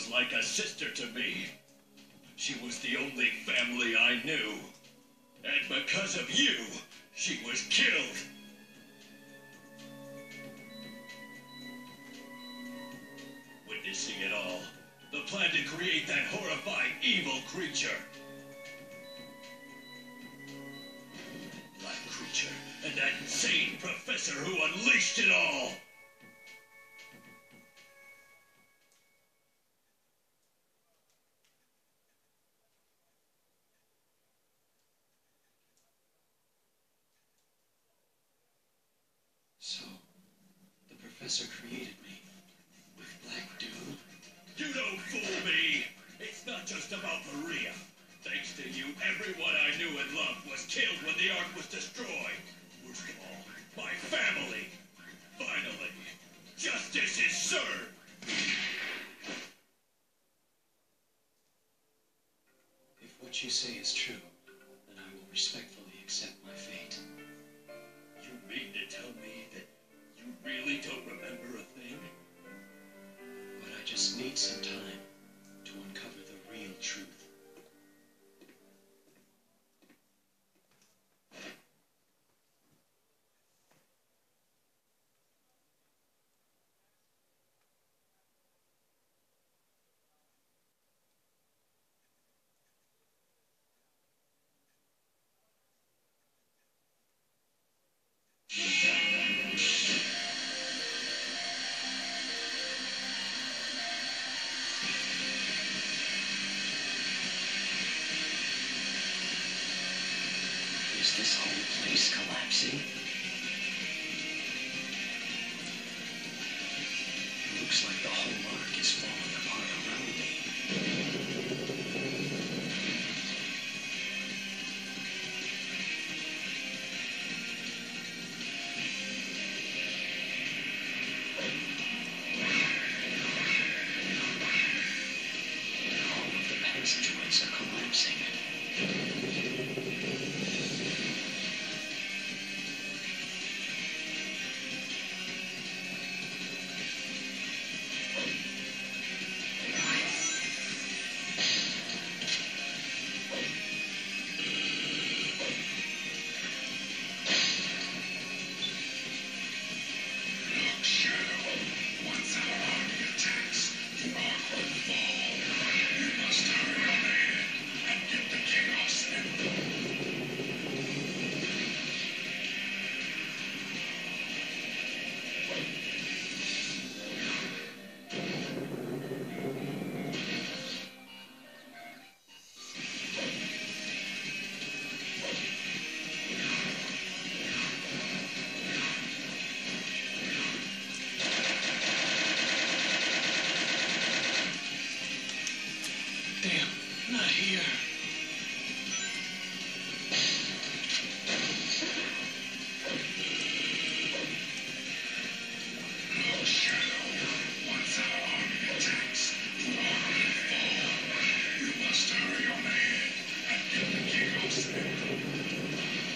like a sister to me. She was the only family I knew. And because of you, she was killed. Witnessing it all, the plan to create that horrifying evil creature. Black creature and that insane professor who unleashed it all. So, the professor created me with Black Doom? You don't fool me! It's not just about Maria. Thanks to you, everyone I knew and loved was killed when the Ark was destroyed. Worst of all, my family. Finally, justice is served! If what you say is true, then I will respectfully accept my fate. You mean to tell me that you really don't remember a thing? But I just need some time to uncover the real truth. Is this whole place collapsing? It looks like the whole Ark is falling apart around me. All of the passageways are collapsing. Damn, not here. Look, Shadow. Once our army attacks, the Ark will fall. You must hurry on ahead and get the chaos there.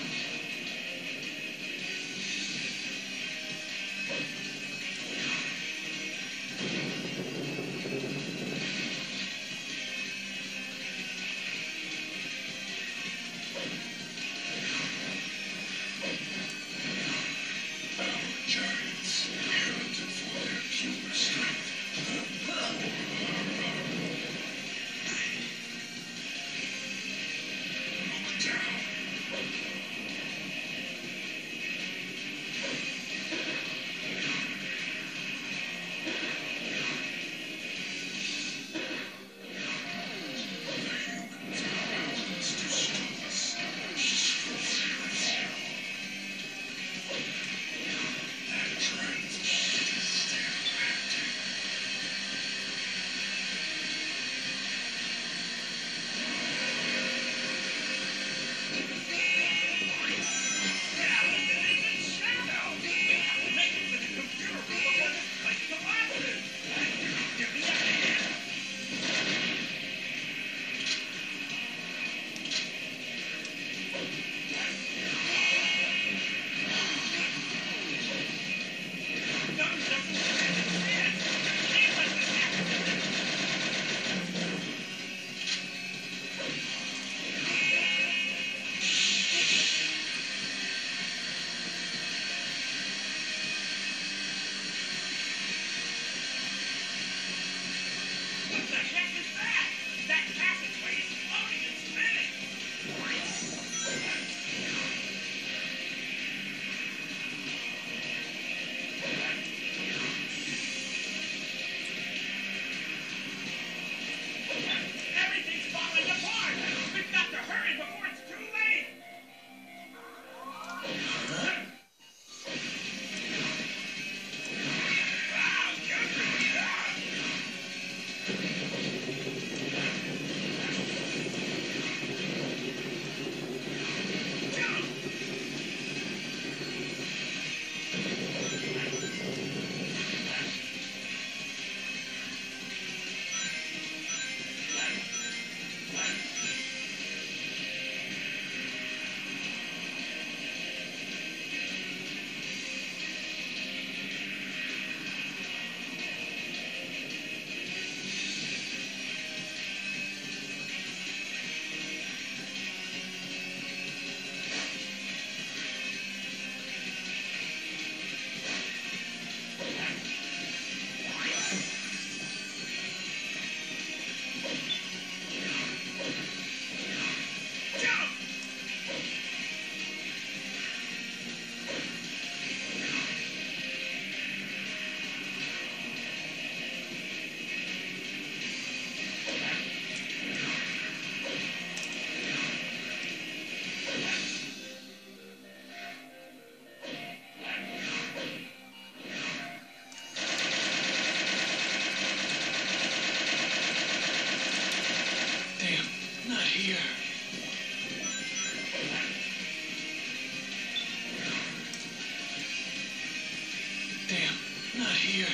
here.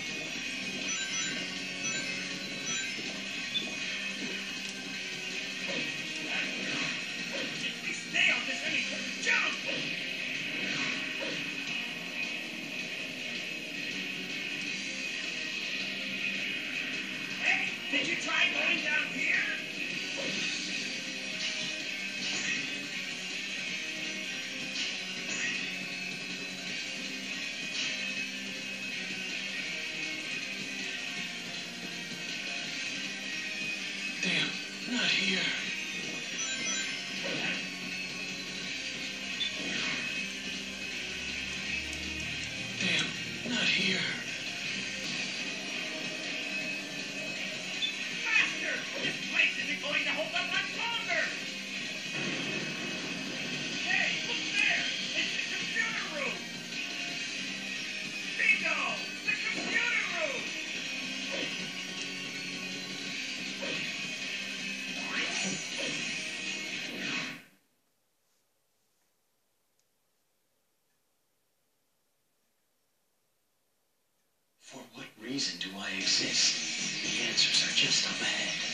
If we stay on this any jump! Hey, did you try going down here? Damn, not here. Damn, not here. Faster! This place isn't going to hold up much longer! Hey, look there! It's the computer room! Bingo! The computer room! For what reason do I exist? The answers are just up ahead.